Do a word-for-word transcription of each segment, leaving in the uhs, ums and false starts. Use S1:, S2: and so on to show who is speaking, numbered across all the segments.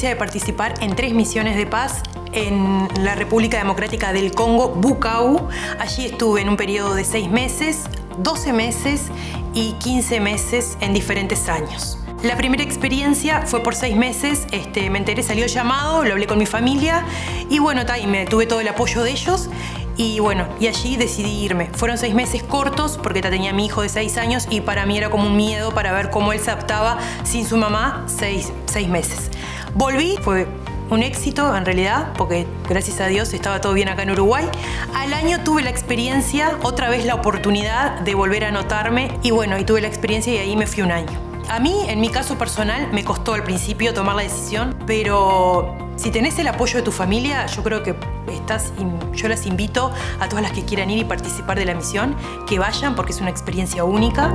S1: experiencia de participar en tres misiones de paz en la República Democrática del Congo, Bukavu. Allí estuve en un periodo de seis meses, doce meses y quince meses en diferentes años. La primera experiencia fue por seis meses, este, me enteré, salió el llamado, lo hablé con mi familia y bueno, ta, y me tuve todo el apoyo de ellos y bueno, y allí decidí irme. Fueron seis meses cortos porque ta, tenía a mi hijo de seis años y para mí era como un miedo para ver cómo él se adaptaba sin su mamá, seis, seis meses. Volví, fue un éxito en realidad, porque gracias a Dios estaba todo bien acá en Uruguay. Al año tuve la experiencia, otra vez la oportunidad de volver a anotarme y bueno, y tuve la experiencia y ahí me fui un año. A mí, en mi caso personal, me costó al principio tomar la decisión, pero si tenés el apoyo de tu familia, yo creo que estás, yo las invito a todas las que quieran ir y participar de la misión, que vayan porque es una experiencia única.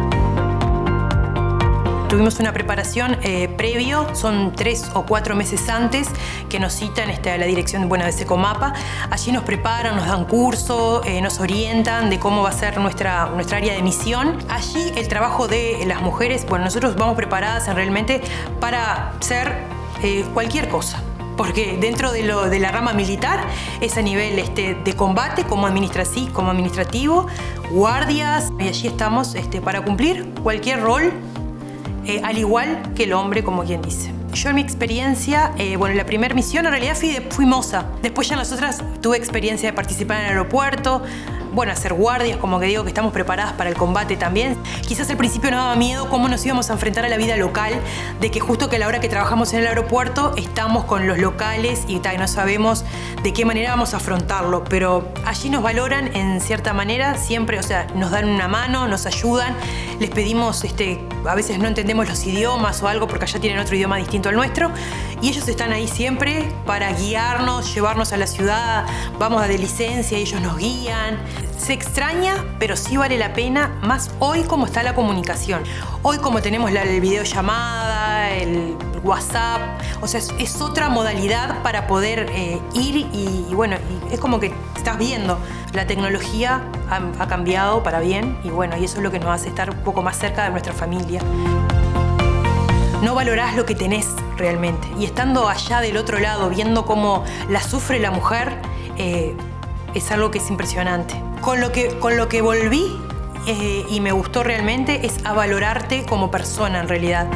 S1: Tuvimos una preparación eh, previo, son tres o cuatro meses antes que nos citan este, a la dirección bueno, de Secomapa. Allí nos preparan, nos dan curso, eh, nos orientan de cómo va a ser nuestra, nuestra área de misión. Allí el trabajo de las mujeres, bueno, nosotros vamos preparadas en realmente para ser eh, cualquier cosa. Porque dentro de, lo, de la rama militar es a nivel este, de combate como, administrativo, como administrativo, guardias, y allí estamos este, para cumplir cualquier rol. Eh, al igual que el hombre, como quien dice. Yo en mi experiencia, eh, bueno, la primera misión en realidad fui, de, fui moza. Después ya en las otras tuve experiencia de participar en el aeropuerto, bueno, hacer guardias, como que digo que estamos preparadas para el combate también. Quizás al principio nos daba miedo cómo nos íbamos a enfrentar a la vida local, de que justo que a la hora que trabajamos en el aeropuerto estamos con los locales y tal, no sabemos de qué manera vamos a afrontarlo, pero allí nos valoran en cierta manera, siempre, o sea, nos dan una mano, nos ayudan, les pedimos, este, a veces no entendemos los idiomas o algo porque allá tienen otro idioma distinto al nuestro y ellos están ahí siempre para guiarnos, llevarnos a la ciudad, vamos a de licencia y ellos nos guían. Se extraña, pero sí vale la pena, más hoy como está la comunicación. Hoy como tenemos la videollamada, el WhatsApp, o sea, es, es otra modalidad para poder eh, ir y, y bueno, y es como que estás viendo. La tecnología ha, ha cambiado para bien y bueno, y eso es lo que nos hace estar un poco más cerca de nuestra familia. No valorás lo que tenés realmente y estando allá del otro lado, viendo cómo la sufre la mujer, eh, es algo que es impresionante. Con lo que, con lo que volví eh, y me gustó realmente es a valorarte como persona en realidad.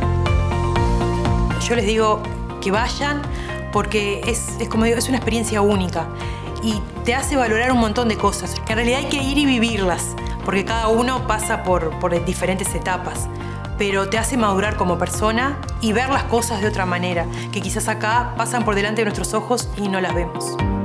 S1: Yo les digo que vayan porque es, es como digo, es una experiencia única y te hace valorar un montón de cosas. En realidad hay que ir y vivirlas porque cada uno pasa por, por diferentes etapas, pero te hace madurar como persona y ver las cosas de otra manera, que quizás acá pasan por delante de nuestros ojos y no las vemos.